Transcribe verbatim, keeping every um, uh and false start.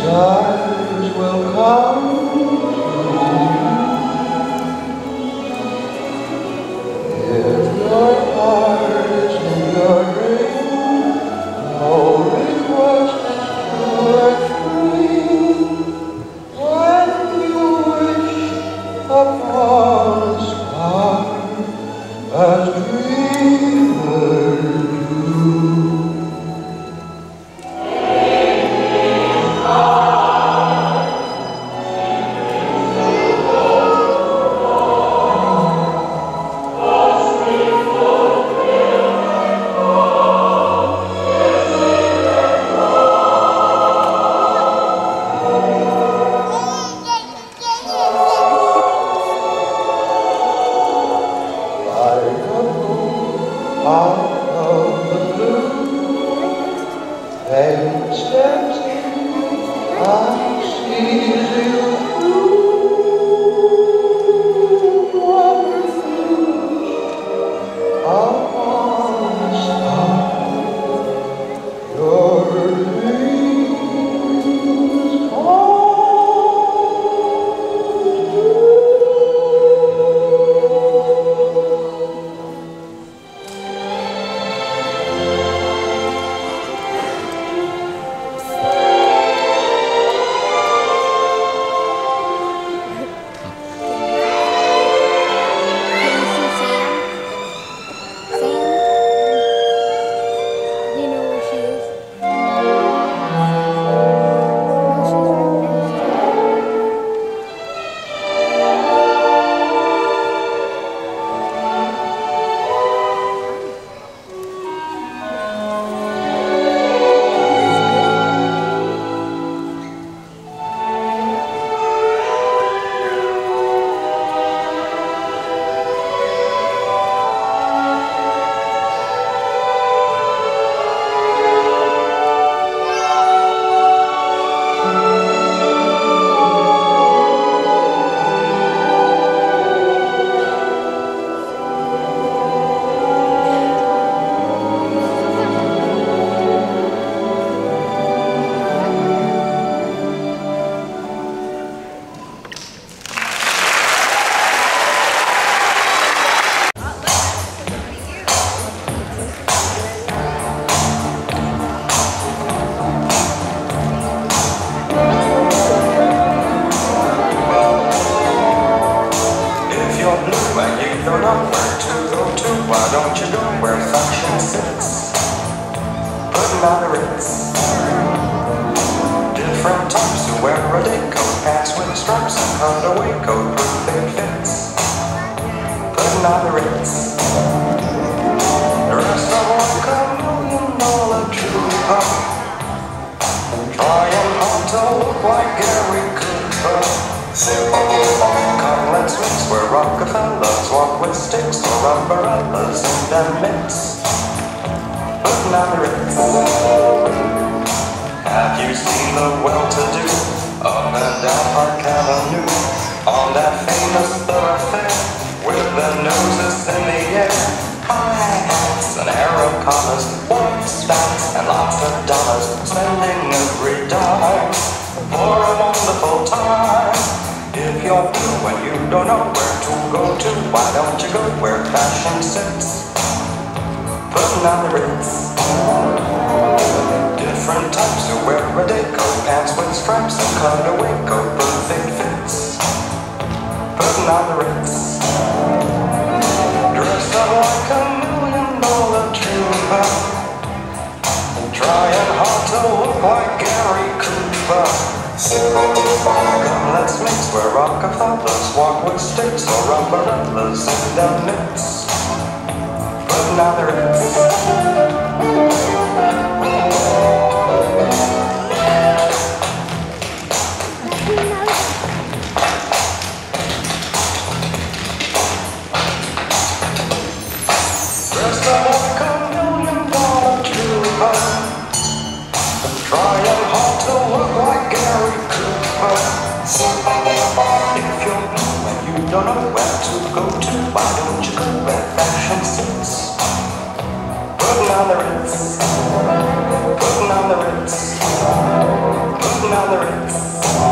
stars will come if your heart is in your dream. No request is too extreme when you wish upon a star as dreamers do. Out of the blue, and steps in, I sees you through. What refuse upon a star, your dreams come. Don't know where to go to, why don't you go where fashion sits? Putting on the ritz. Different types who wear a day coat, pants with stripes and cutaway coat, perfect fits. Putting on the ritz. Dressed up like a million dollar trooper, trying hard to look like Gary Cooper. Simple come, let's mix where Rockefellers walk with sticks or umbrellas in their mitts. Putting on the ritz. Have you seen the well-to-do up and down Park Avenue on that famous thoroughfare with their noses in the air? High hats and Arab collars, white spats and lots of dollars, spending every dime for a wonderful time. If you're blue and you don't know where to go to, why don't you go where fashion sits? Putting on the ritz. Different types who wear a day coat, pants with stripes and cutaway coat, perfect fits. Putting on the ritz. Dressed up like a million dollar trooper, trying hard to look like Gary Cooper. Come, let's mix where Rockefellers walk with sticks or umbrellas in their mitts. Putting on the ritz. Dressed up like a million dollar trooper, trying hard to look like Gary Cooper. If you're blue and you don't know where to go to, why don't you go where fashion sits? Putting on the ritz, putting on the ritz, putting on lyrics.